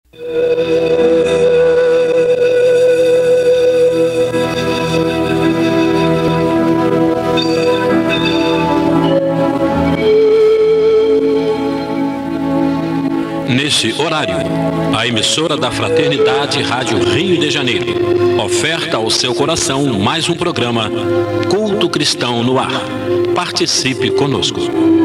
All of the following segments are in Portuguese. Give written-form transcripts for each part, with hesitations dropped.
Nesse horário, a emissora da Fraternidade Rádio Rio de Janeiro oferta ao seu coração mais um programa Culto Cristão no Ar. Participe conosco.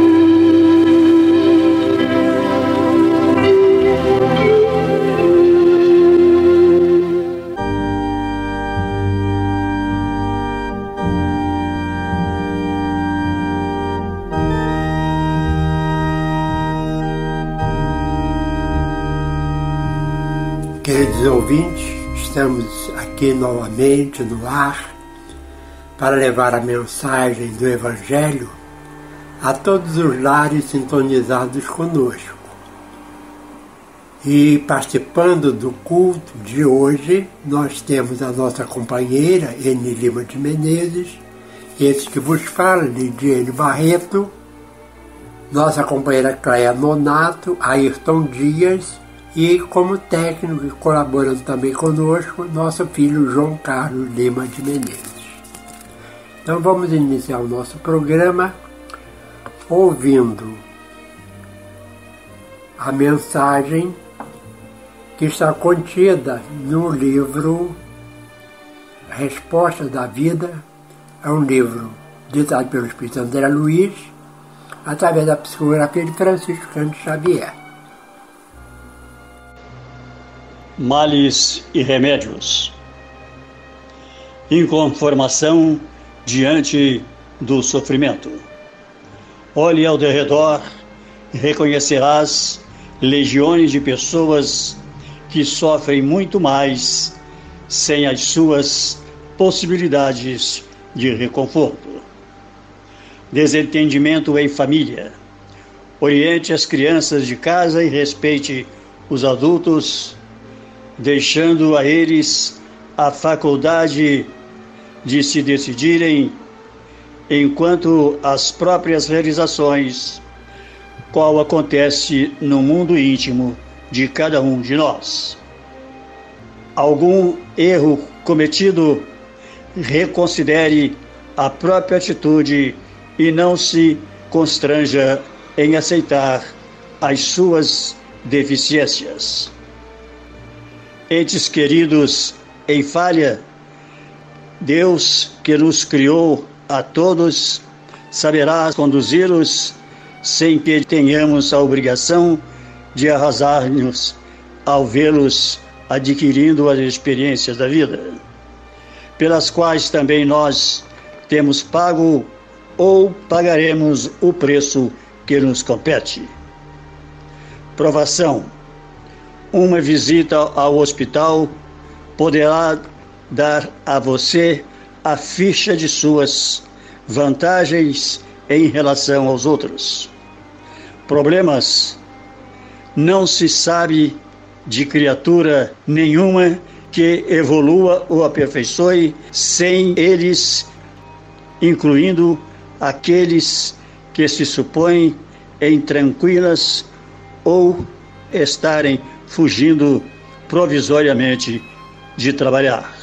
Queridos ouvintes, estamos aqui novamente no ar para levar a mensagem do Evangelho a todos os lares sintonizados conosco. E participando do culto de hoje, nós temos a nossa companheira Eni Lima de Menezes, esse que vos fala, Lidiane Barreto, nossa companheira Cléia Nonato, Ayrton Dias, e como técnico e colaborando também conosco, nosso filho João Carlos Lima de Menezes. Então vamos iniciar o nosso programa ouvindo a mensagem que está contida no livro Respostas da Vida. É um livro ditado pelo Espírito André Luiz, através da psicografia de Francisco Cândido Xavier. Males e remédios. Inconformação diante do sofrimento. Olhe ao derredor e reconhecerás legiões de pessoas que sofrem muito mais sem as suas possibilidades de reconforto. Desentendimento em família. Oriente as crianças de casa e respeite os adultos, deixando a eles a faculdade de se decidirem enquanto as próprias realizações, qual acontece no mundo íntimo de cada um de nós. Algum erro cometido, reconsidere a própria atitude e não se constranja em aceitar as suas deficiências. Entes queridos em falha, Deus que nos criou a todos saberá conduzi-los sem que tenhamos a obrigação de arrasar-nos ao vê-los adquirindo as experiências da vida, pelas quais também nós temos pago ou pagaremos o preço que nos compete. Provação. Uma visita ao hospital poderá dar a você a ficha de suas vantagens em relação aos outros. Problemas. Não se sabe de criatura nenhuma que evolua ou aperfeiçoe sem eles, incluindo aqueles que se supõem em tranquilas ou estarem fugindo provisoriamente de trabalhar.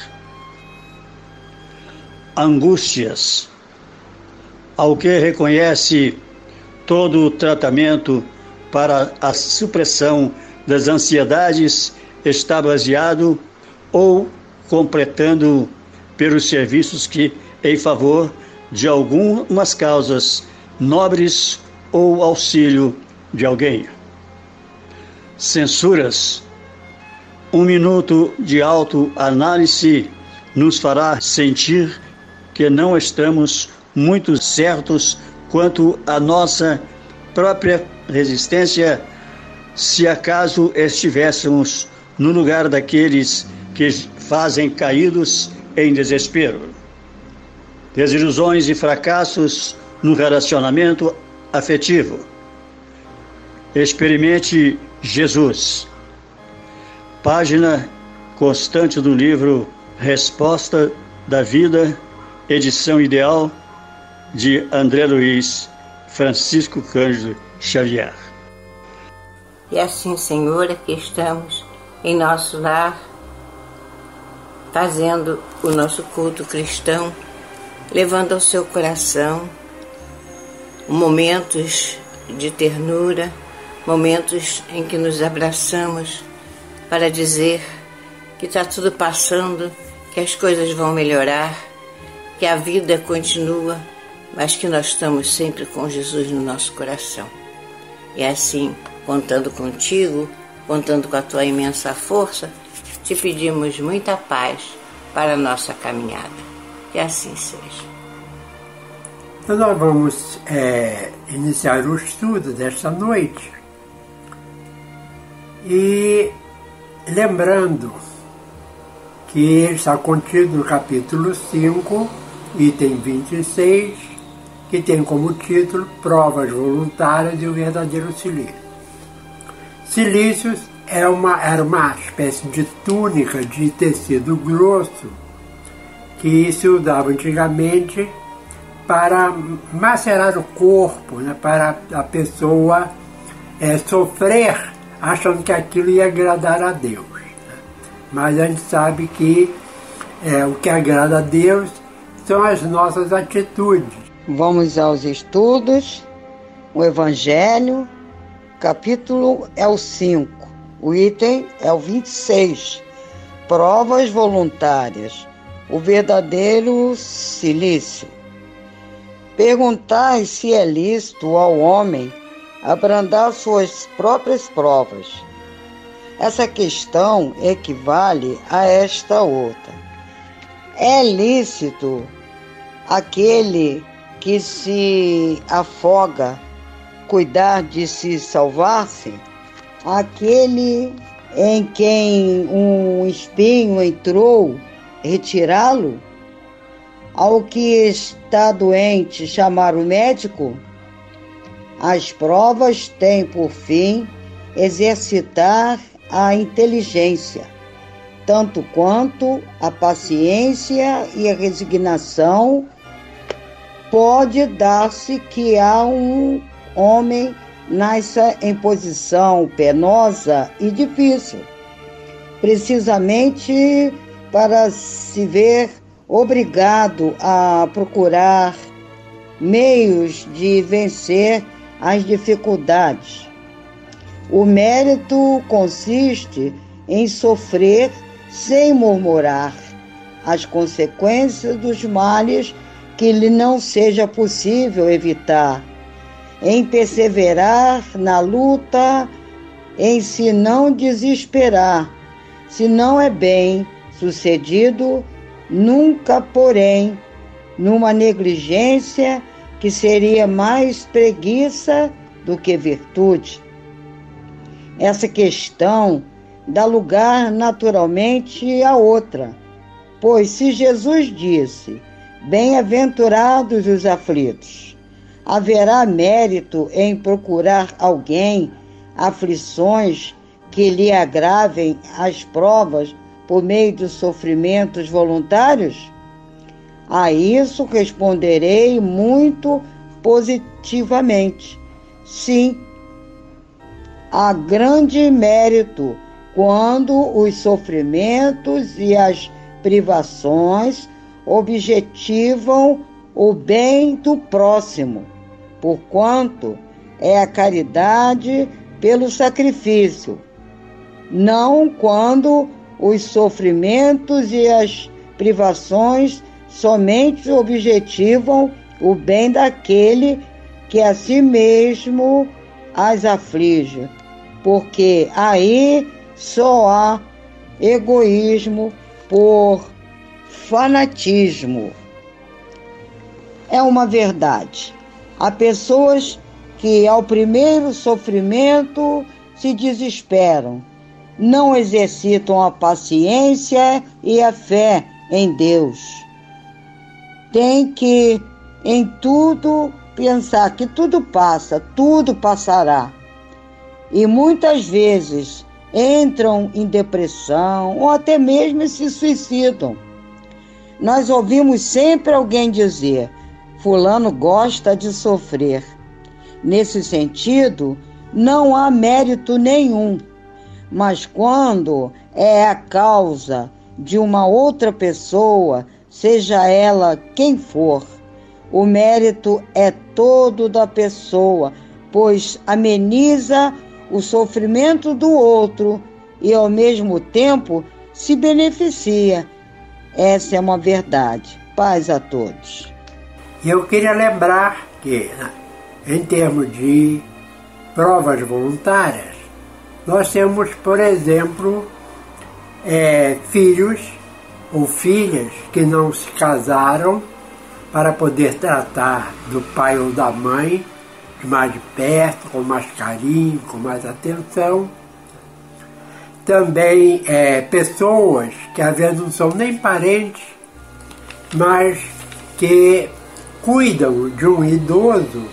Angústias. Ao que reconhece todo o tratamento para a supressão das ansiedades está baseado ou completando pelos serviços que, em favor de algumas causas nobres ou auxílio de alguém. Censuras. Um minuto de autoanálise nos fará sentir que não estamos muito certos quanto à nossa própria resistência, se acaso estivéssemos no lugar daqueles que fazem caídos em desespero. Desilusões e fracassos no relacionamento afetivo. Experimente Jesus. Página constante do livro Resposta da Vida, edição ideal de André Luiz, Francisco Cândido Xavier. E assim, Senhor, aqui estamos em nosso lar, fazendo o nosso culto cristão, levando ao seu coração momentos de ternura, momentos em que nos abraçamos para dizer que está tudo passando, que as coisas vão melhorar, que a vida continua, mas que nós estamos sempre com Jesus no nosso coração. E assim, contando contigo, contando com a tua imensa força, te pedimos muita paz para a nossa caminhada. Que assim seja. Então nós vamos iniciar o estudo desta noite. E lembrando que está contido no capítulo 5, item 26, que tem como título Provas Voluntárias e o Verdadeiro Silício. Silícios era uma espécie de túnica de tecido grosso que se usava antigamente para macerar o corpo, né, para a pessoa sofrer achando que aquilo ia agradar a Deus. Né? Mas a gente sabe que o que agrada a Deus são as nossas atitudes. Vamos aos estudos. O Evangelho, capítulo é o 5, o item é o 26. Provas voluntárias, o verdadeiro silício. Perguntai se é lícito ao homem abrandar suas próprias provas. Essa questão equivale a esta outra. É lícito aquele que se afoga cuidar de se salvar-se? Aquele em quem um espinho entrou, retirá-lo? Ao que está doente, chamar o médico? As provas têm por fim exercitar a inteligência, tanto quanto a paciência e a resignação. Pode dar-se que há um homem nasça em posição penosa e difícil, precisamente para se ver obrigado a procurar meios de vencer as dificuldades. O mérito consiste em sofrer sem murmurar as consequências dos males que lhe não seja possível evitar, em perseverar na luta, em se não desesperar, se não é bem sucedido, nunca, porém, numa negligência que seria mais preguiça do que virtude. Essa questão dá lugar naturalmente a outra, pois se Jesus disse: bem-aventurados os aflitos, haverá mérito em procurar alguém aflições que lhe agravem as provas por meio de sofrimentos voluntários? A isso responderei muito positivamente. Sim, há grande mérito quando os sofrimentos e as privações objetivam o bem do próximo, porquanto é a caridade pelo sacrifício, não quando os sofrimentos e as privações somente objetivam o bem daquele que a si mesmo as aflige, porque aí só há egoísmo por fanatismo. É uma verdade. Há pessoas que ao primeiro sofrimento se desesperam, não exercitam a paciência e a fé em Deus. Tem que, em tudo, pensar que tudo passa, tudo passará. E muitas vezes entram em depressão ou até mesmo se suicidam. Nós ouvimos sempre alguém dizer: fulano gosta de sofrer. Nesse sentido, não há mérito nenhum, Mas quando é a causa de uma outra pessoa, seja ela quem for, o mérito é todo da pessoa, pois ameniza o sofrimento do outro e, ao mesmo tempo, se beneficia. Essa é uma verdade. Paz a todos. Eu queria lembrar que, em termos de provas voluntárias, nós temos, por exemplo, filhos ou filhas que não se casaram para poder tratar do pai ou da mãe mais de perto, com mais carinho, com mais atenção. Também pessoas que às vezes não são nem parentes, mas que cuidam de um idoso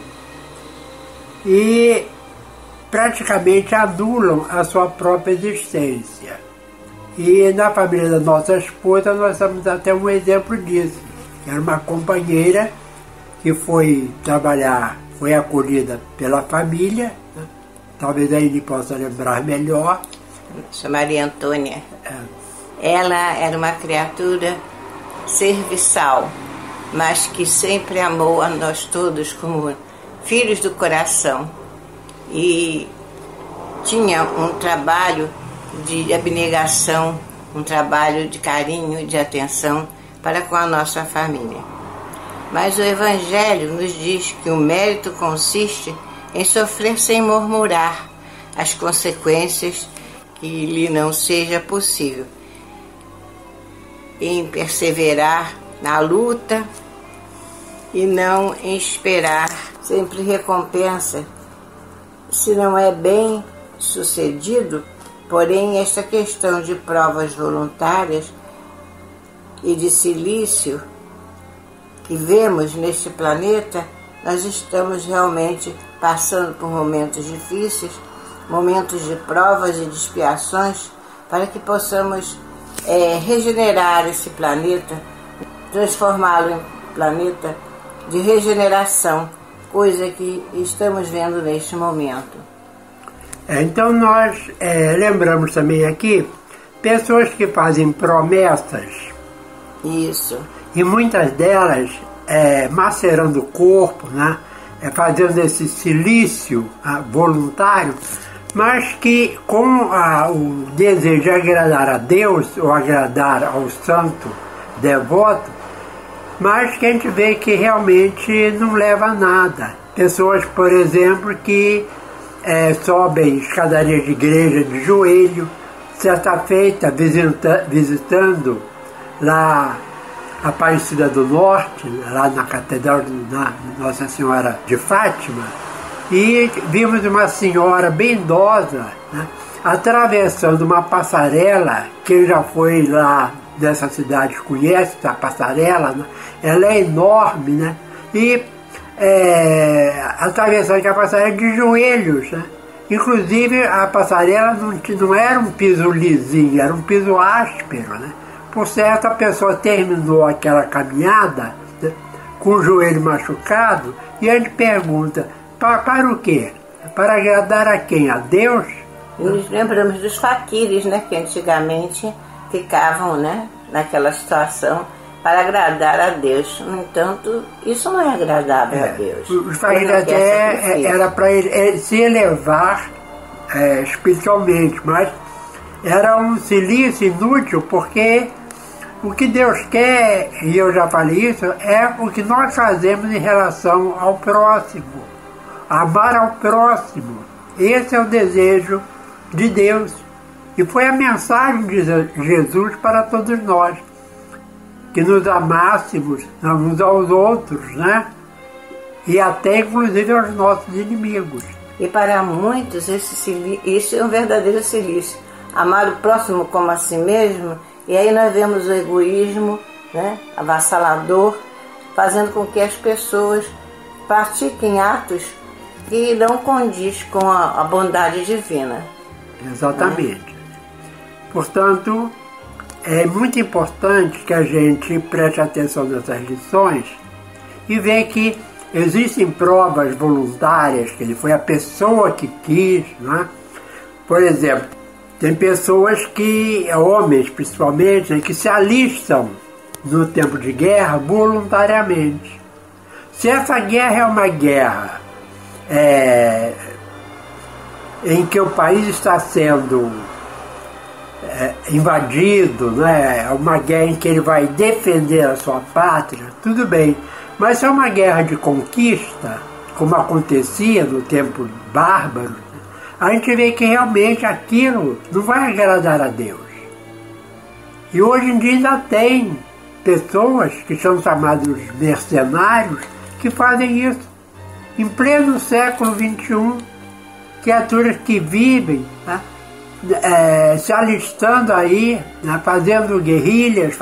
e praticamente anulam a sua própria existência. E na família da nossa esposa nós temos até um exemplo disso. Era uma companheira que foi trabalhar, foi acolhida pela família, né? Talvez a ele possa lembrar melhor. Sou Maria Antônia. Ela era uma criatura serviçal, mas que sempre amou a nós todos como filhos do coração. E tinha um trabalho de abnegação, um trabalho de carinho e de atenção para com a nossa família. Mas o Evangelho nos diz que o mérito consiste em sofrer sem murmurar as consequências que lhe não seja possível, em perseverar na luta e não em esperar sempre recompensa, se não é bem sucedido. Porém, esta questão de provas voluntárias e de silício que vemos neste planeta, nós estamos realmente passando por momentos difíceis, momentos de provas e de expiações, para que possamos regenerar esse planeta, transformá-lo em planeta de regeneração, coisa que estamos vendo neste momento. Então nós lembramos também aqui pessoas que fazem promessas. Isso. E muitas delas macerando o corpo, né? Fazendo esse silício voluntário, mas que com o desejo de agradar a Deus ou agradar ao santo devoto, mas que a gente vê que realmente não leva a nada. Pessoas, por exemplo, que sobem escadarias de igreja de joelho, certa feita visitando lá Aparecida do Norte, lá na Catedral da Nossa Senhora de Fátima, e vimos uma senhora bem idosa, né, atravessando uma passarela. Quem já foi lá dessa cidade conhece a passarela, né? Ela é enorme, né? E atravessando a passarela de joelhos, né? Inclusive a passarela não era um piso lisinho, era um piso áspero, né? Por certo, a pessoa terminou aquela caminhada, né, com o joelho machucado, e a gente pergunta, para o quê? Para agradar a quem? A Deus? Nos lembramos dos faquires, né, que antigamente ficavam, né, naquela situação para agradar a Deus. No entanto, isso não é agradável a Deus. Os faquires até era para ele se elevar espiritualmente, mas era um silício inútil, porque o que Deus quer, e eu já falei isso, é o que nós fazemos em relação ao próximo. Amar ao próximo. Esse é o desejo de Deus. E foi a mensagem de Jesus para todos nós. Que nos amássemos uns aos outros, né? E até inclusive aos nossos inimigos. E para muitos isso é um verdadeiro silício. Amar o próximo como a si mesmo. E aí nós vemos o egoísmo, né, avassalador, fazendo com que as pessoas pratiquem atos que não condiz com a bondade divina. Exatamente. Né? Portanto, é muito importante que a gente preste atenção nessas lições e veja que existem provas voluntárias, que foi a pessoa que quis, né? Por exemplo, Tem pessoas homens principalmente, né, que se alistam no tempo de guerra voluntariamente. Se essa guerra é uma guerra em que o país está sendo invadido, né, é uma guerra em que ele vai defender a sua pátria, tudo bem. Mas se é uma guerra de conquista, como acontecia no tempo bárbaro, a gente vê que realmente aquilo não vai agradar a Deus. E hoje em dia ainda tem pessoas que são chamados mercenários que fazem isso. Em pleno século XXI, criaturas que vivem, né, se alistando aí, né, fazendo guerrilhas,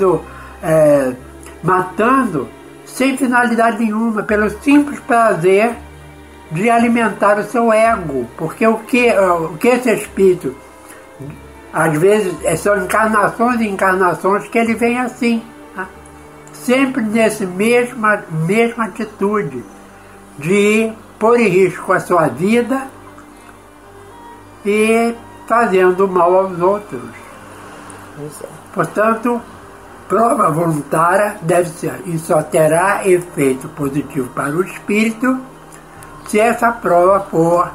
matando, sem finalidade nenhuma, pelo simples prazer de alimentar o seu ego. Porque o que esse espírito, às vezes, são encarnações e encarnações que ele vem assim, né? Sempre nessa mesma atitude de pôr em risco a sua vida e fazendo mal aos outros. Portanto, prova voluntária deve ser, e só terá efeito positivo para o espírito se essa prova for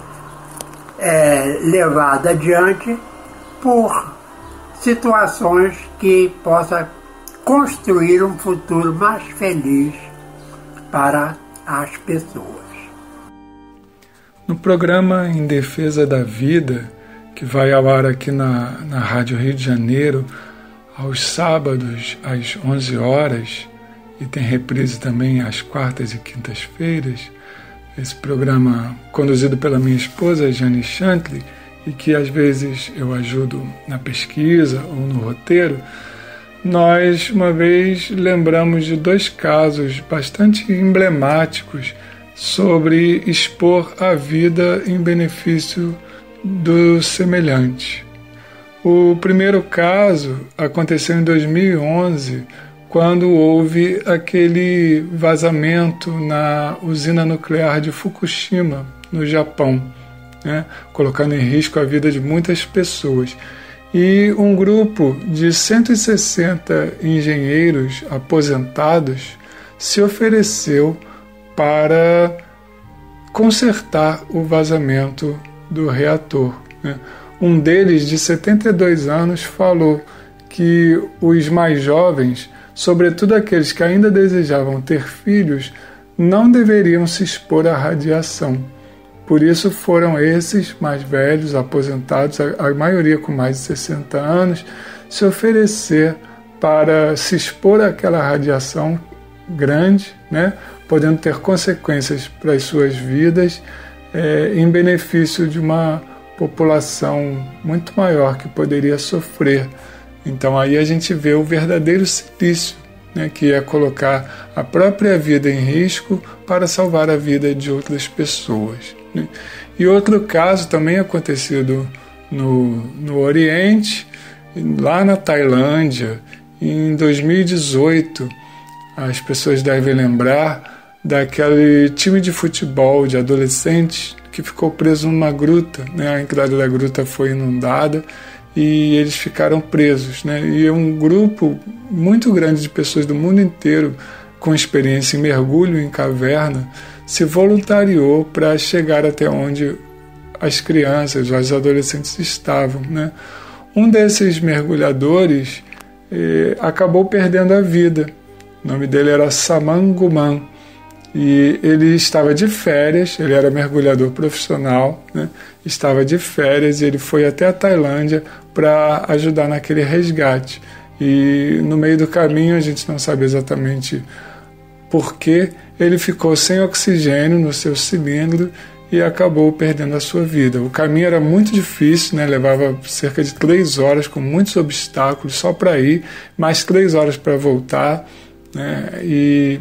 levada adiante por situações que possa construir um futuro mais feliz para as pessoas. No programa Em Defesa da Vida, que vai ao ar aqui na Rádio Rio de Janeiro, aos sábados às 11 horas, e tem reprise também às quartas e quintas-feiras, esse programa conduzido pela minha esposa, Jane Chantley, e que às vezes eu ajudo na pesquisa ou no roteiro, nós uma vez lembramos de 2 casos bastante emblemáticos sobre expor a vida em benefício do semelhante. O primeiro caso aconteceu em 2011, quando houve aquele vazamento na usina nuclear de Fukushima, no Japão, né, colocando em risco a vida de muitas pessoas. E um grupo de 160 engenheiros aposentados se ofereceu para consertar o vazamento do reator, né? Um deles, de 72 anos, falou que os mais jovens, sobretudo aqueles que ainda desejavam ter filhos, não deveriam se expor à radiação. Por isso foram esses mais velhos, aposentados, a maioria com mais de 60 anos, se oferecer para se expor àquela radiação grande, né, podendo ter consequências para as suas vidas, em benefício de uma população muito maior que poderia sofrer. Então aí a gente vê o verdadeiro silício, né, que é colocar a própria vida em risco para salvar a vida de outras pessoas, né? E outro caso também acontecido no Oriente, lá na Tailândia, em 2018, as pessoas devem lembrar daquele time de futebol de adolescentes que ficou preso numa gruta, né? A entrada da gruta foi inundada e eles ficaram presos, né? E um grupo muito grande de pessoas do mundo inteiro com experiência em mergulho em caverna se voluntariou para chegar até onde as crianças, os adolescentes estavam, né? Um desses mergulhadores acabou perdendo a vida. O nome dele era Saman Guman. E ele estava de férias, ele era mergulhador profissional, né? Estava de férias e ele foi até a Tailândia para ajudar naquele resgate. E no meio do caminho, a gente não sabe exatamente por que, ele ficou sem oxigênio no seu cilindro e acabou perdendo a sua vida. O caminho era muito difícil, né? Levava cerca de 3 horas, com muitos obstáculos só para ir, mais 3 horas para voltar, né? E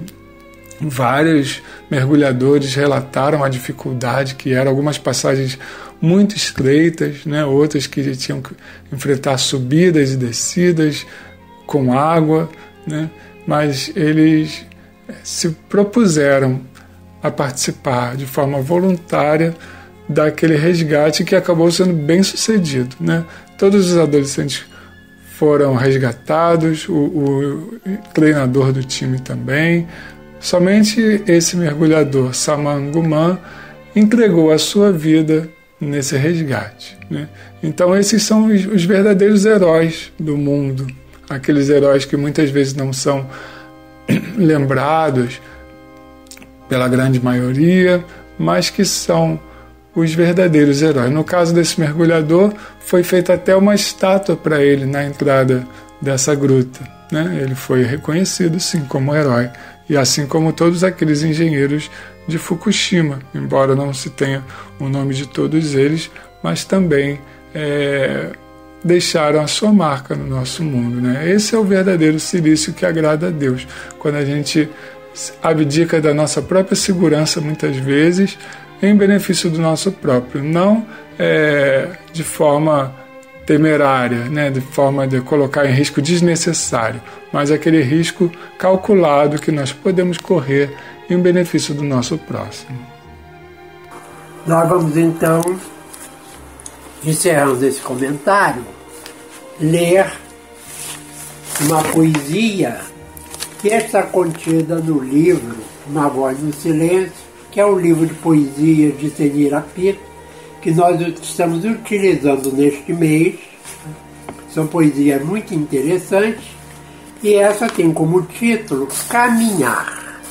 vários mergulhadores relataram a dificuldade que era, algumas passagens muito estreitas, né? Outras que tinham que enfrentar subidas e descidas com água, né? Mas eles se propuseram a participar de forma voluntária daquele resgate que acabou sendo bem sucedido, né? Todos os adolescentes foram resgatados, o treinador do time também. Somente esse mergulhador, Saman Guman, entregou a sua vida nesse resgate, né? Então esses são os verdadeiros heróis do mundo, aqueles heróis que muitas vezes não são lembrados pela grande maioria, mas que são os verdadeiros heróis. No caso desse mergulhador, foi feita até uma estátua para ele na entrada dessa gruta, né? Ele foi reconhecido, sim, como herói, e assim como todos aqueles engenheiros de Fukushima, embora não se tenha o nome de todos eles, mas também deixaram a sua marca no nosso mundo, né? Esse é o verdadeiro silício que agrada a Deus, quando a gente abdica da nossa própria segurança, muitas vezes, em benefício do nosso próprio, não de forma temerária, né, de forma de colocar em risco desnecessário, mas aquele risco calculado que nós podemos correr em benefício do nosso próximo. Nós vamos então, encerrando esse comentário, ler uma poesia que está contida no livro Uma Voz no Silêncio, que é um livro de poesia de Senira Pito, que nós estamos utilizando neste mês. São poesias muito interessantes, e essa tem como título Caminhar.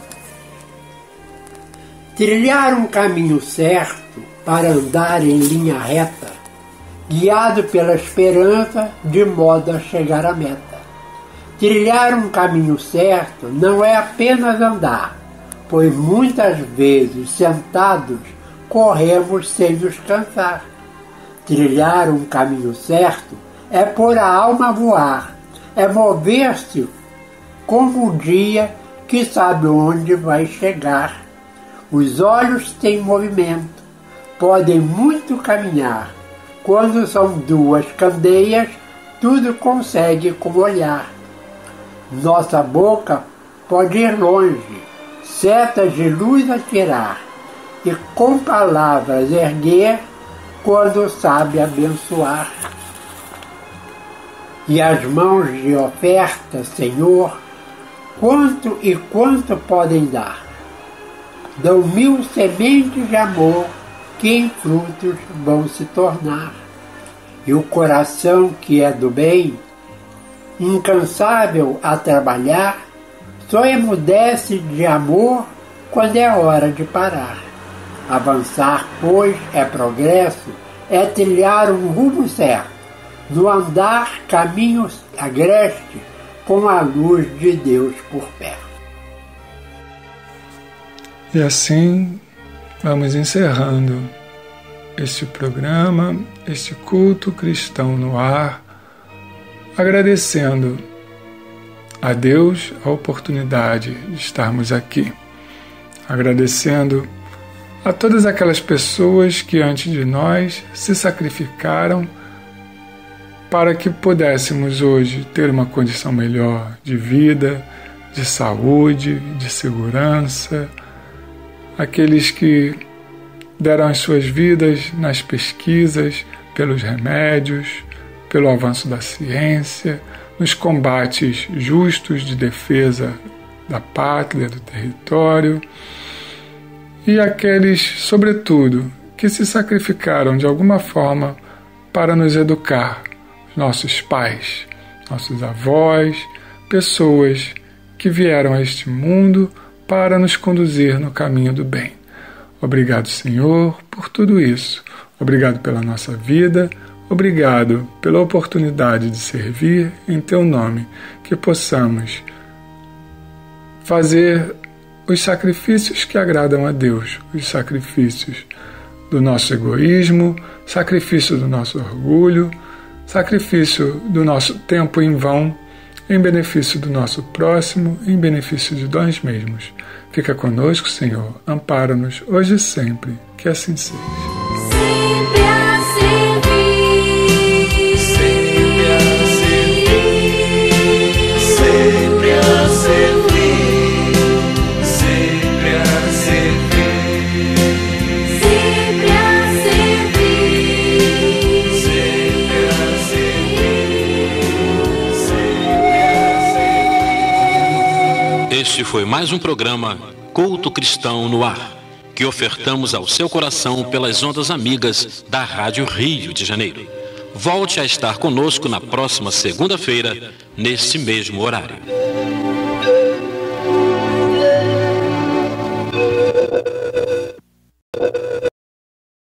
Trilhar um caminho certo para andar em linha reta, guiado pela esperança de modo a chegar à meta. Trilhar um caminho certo não é apenas andar, pois muitas vezes sentados corremos sem nos cansar. Trilhar um caminho certo é pôr a alma a voar, é mover-se como o dia que sabe onde vai chegar. Os olhos têm movimento, podem muito caminhar. Quando são duas candeias, tudo consegue com o olhar. Nossa boca pode ir longe, setas de luz atirar, e com palavras erguer quando sabe abençoar. E as mãos de oferta, Senhor, quanto e quanto podem dar? Dão 1000 sementes de amor que em frutos vão se tornar. E o coração que é do bem, incansável a trabalhar, só emudece de amor quando é hora de parar. Avançar, pois, é progresso, é trilhar um rumo certo, no andar caminhos agreste, com a luz de Deus por perto. E assim vamos encerrando este programa, este culto cristão no ar, agradecendo a Deus a oportunidade de estarmos aqui, agradecendo a todas aquelas pessoas que antes de nós se sacrificaram para que pudéssemos hoje ter uma condição melhor de vida, de saúde, de segurança, aqueles que deram as suas vidas nas pesquisas, pelos remédios, pelo avanço da ciência, nos combates justos de defesa da pátria, do território, e aqueles, sobretudo, que se sacrificaram de alguma forma para nos educar, nossos pais, nossos avós, pessoas que vieram a este mundo para nos conduzir no caminho do bem. Obrigado, Senhor, por tudo isso. Obrigado pela nossa vida. Obrigado pela oportunidade de servir em Teu nome, que possamos fazer os sacrifícios que agradam a Deus, os sacrifícios do nosso egoísmo, sacrifício do nosso orgulho, sacrifício do nosso tempo em vão, em benefício do nosso próximo, em benefício de nós mesmos. Fica conosco, Senhor, ampara-nos hoje e sempre, que assim seja. Sempre a servir, sempre a servir, sempre a servir, sempre a servir, sempre a Este foi mais um programa Culto Cristão no Ar, que ofertamos ao seu coração pelas ondas amigas da Rádio Rio de Janeiro. Volte a estar conosco na próxima segunda-feira, neste mesmo horário.